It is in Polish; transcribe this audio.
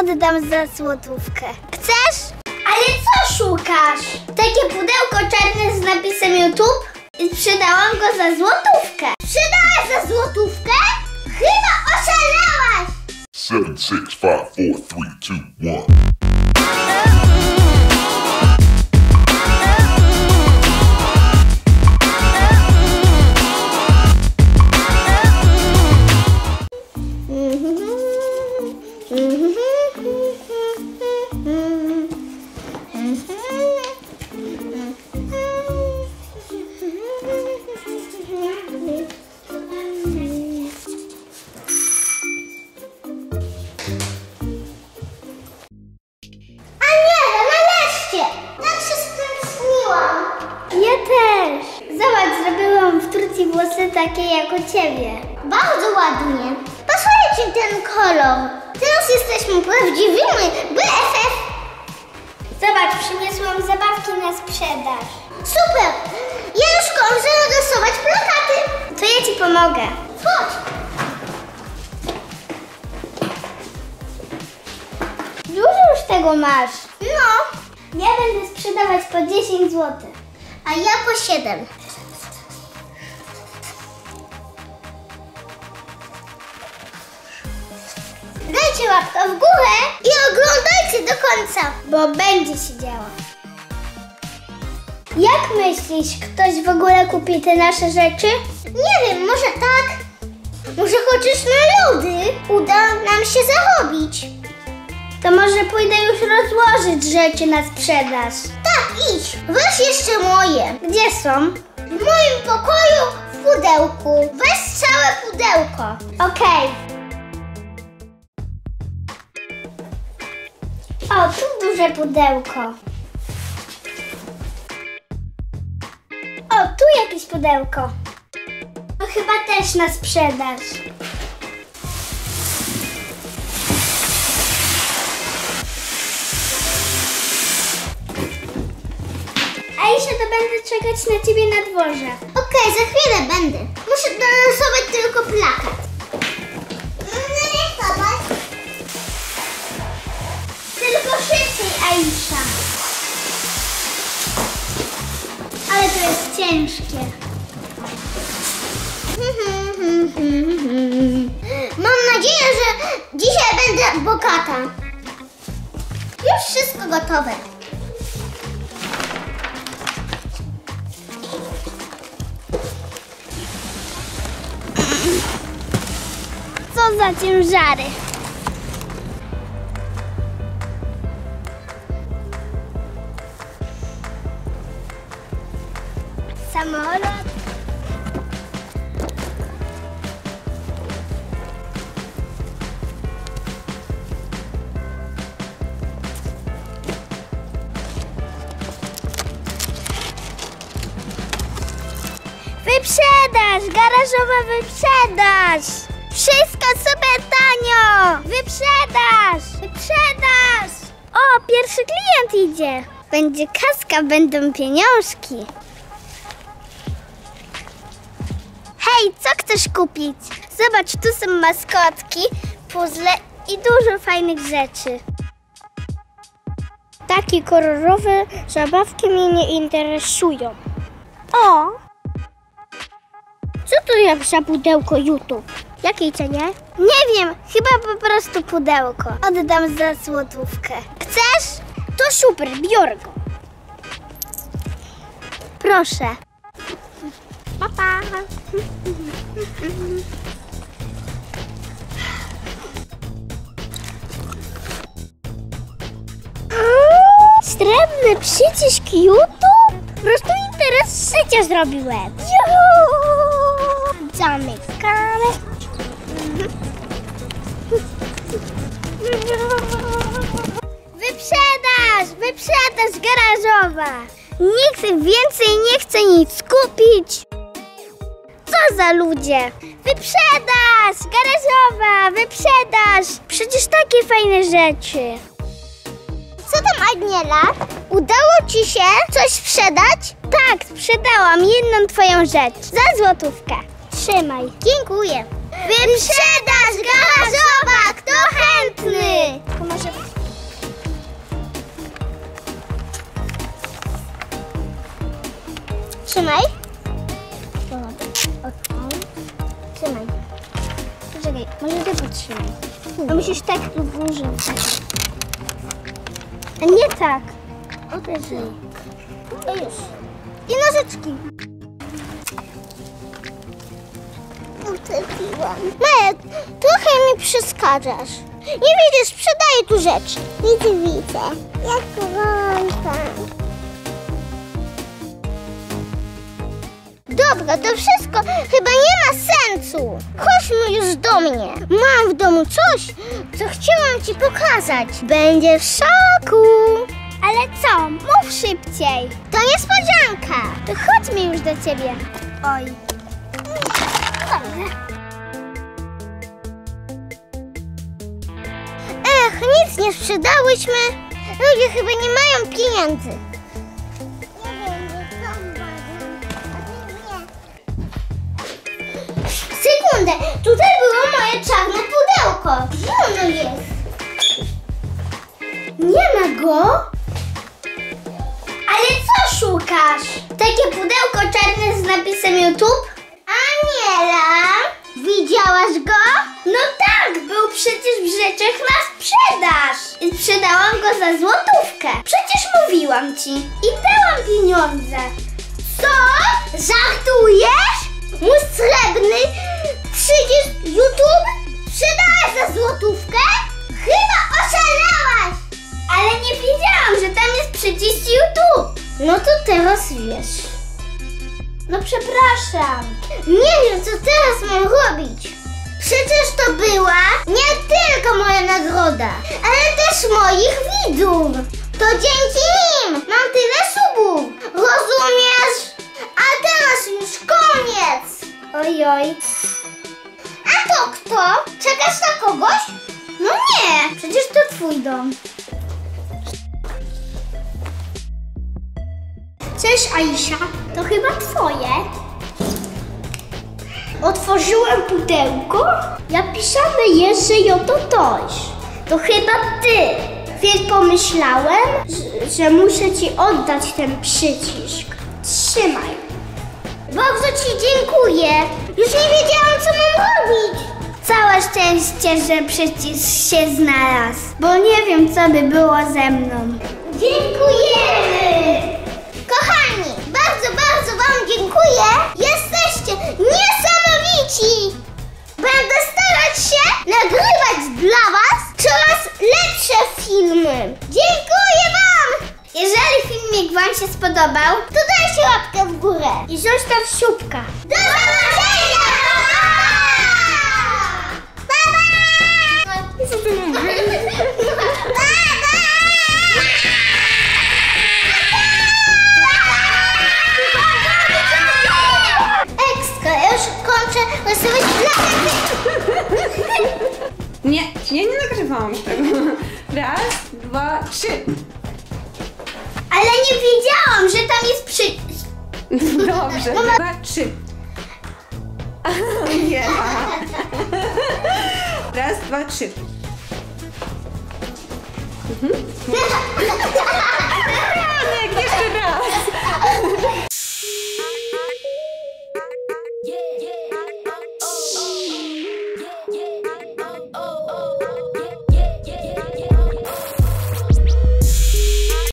Oddam za złotówkę. Chcesz? Ale co szukasz? Takie pudełko czarne z napisem YouTube? I sprzedałam go za złotówkę. Sprzedałaś za złotówkę? Chyba oszalałaś! 7, 6, 5, 4, 3, 2, 1. Włosy takie jak u ciebie. Bardzo ładnie. Pasuje ci ten kolor. Teraz jesteśmy prawdziwymi BFF. Zobacz, przyniosłam zabawki na sprzedaż. Super! Ja już kończę rysować plakaty. To ja ci pomogę. Chodź. Dużo już tego masz. No. Ja będę sprzedawać po 10 zł. A ja po 7. Dajcie łapkę w górę i oglądajcie do końca, bo będzie się działo. Jak myślisz, ktoś w ogóle kupi te nasze rzeczy? Nie wiem, może tak. Może chociaż na lody uda nam się zarobić. To może pójdę już rozłożyć rzeczy na sprzedaż. Tak, idź. Weź jeszcze moje. Gdzie są? W moim pokoju w pudełku. Weź całe pudełko. Okej. O, tu duże pudełko. O, tu jakieś pudełko. To chyba też na sprzedaż. Aisza, to będę czekać na ciebie na dworze. Okej, za chwilę będę. Muszę narysować tylko plakat. Tylko szybciej, Aisza. Ale to jest ciężkie. Mam nadzieję, że dzisiaj będę bogata. Już wszystko gotowe. Co za ciężary. Samolot. Wyprzedaż! Garażowa wyprzedaż! Wszystko super tanio! Wyprzedaż! Wyprzedaż! O, pierwszy klient idzie! Będzie kaska, będą pieniążki. Hej, co chcesz kupić? Zobacz, tu są maskotki, puzzle i dużo fajnych rzeczy. Takie kolorowe zabawki mnie nie interesują. O! Co to jak za pudełko YouTube? Jakiej cenie? Nie wiem, chyba po prostu pudełko. Oddam za złotówkę. Chcesz? To super, biorę go. Proszę. Pa, pa. Srebrny przycisk YouTube? Po prostu interes życia zrobiłem. Zamykamy. Wyprzedaż! Wyprzedaż garażowa! Nikt więcej nie chce nic kupić. Co za ludzie? Wyprzedaż! Garażowa! Wyprzedaż! Przecież takie fajne rzeczy. Co tam, Agniela? Udało ci się coś sprzedać? Tak, sprzedałam jedną twoją rzecz. Za złotówkę. Trzymaj. Dziękuję. Wyprzedaż garażowa! Kto chętny? To może Trzymaj. Trzymaj. Poczekaj, może ty podtrzymaj. No musisz tak lub wyżej. A nie tak. Wyżej. O już. I nożyczki. Utopiłam. Maja, trochę mi przeszkadzasz. Nie widzisz, sprzedaję tu rzeczy. Widzę. Jak gorąco. Dobra, to wszystko chyba nie ma sensu. Chodźmy już do mnie. Mam w domu coś, co chciałam ci pokazać. Będziesz w szoku. Ale co? Mów szybciej. To niespodzianka. To chodźmy już do ciebie. Oj. Dobra. Ech, nic nie sprzedałyśmy. Ludzie chyba nie mają pieniędzy. Sekundę, tutaj było moje czarne pudełko. Gdzie ono jest? Nie ma go? Ale co szukasz? Takie pudełko czarne z napisem YouTube? Aniela, widziałaś go? No tak, był przecież w rzeczach na sprzedaż. I sprzedałam go za złotówkę. Przecież mówiłam ci. I dałam pieniądze. Co? Żartujesz? Mój srebrny przycisk YouTube sprzedałaś za złotówkę? Chyba oszalałaś! Ale nie wiedziałam, że tam jest przycisk YouTube. No to teraz wiesz. No przepraszam. Nie wiem, co teraz mam robić. Przecież to była nie tylko moja nagroda, ale też moich widzów. To dzięki nim mam tyle subów. Rozumiesz? A teraz już koniec. Ojoj. A to kto? Czekasz na kogoś? No nie, przecież to twój dom. Cześć Aisha, to chyba twoje. Otworzyłem pudełko, napisane jest, że ją to coś. To chyba ty. Więc pomyślałem, że muszę ci oddać ten przycisk. Trzymaj. Bardzo ci dziękuję. Już nie wiedziałam, co mam robić. Całe szczęście, że przycisk się znalazł, bo nie wiem, co by było ze mną. Dziękujemy! Kochani, bardzo wam dziękuję. Jesteście niesamowici. Będę starać się nagrywać dla was coraz lepsze filmy. Dziękuję wam! Jeżeli filmik wam się spodobał, to dajcie łapkę w górę i zostaw subka. Do zobaczenia! Ekstra, ja już kończę rysować plakaty. Nie nagrywałam tego. Raz, dwa, trzy. Ale nie wiedziałam, że tam jest przycisk. Dobrze, dwa, trzy. Nie. Raz, dwa, trzy. Jeszcze raz.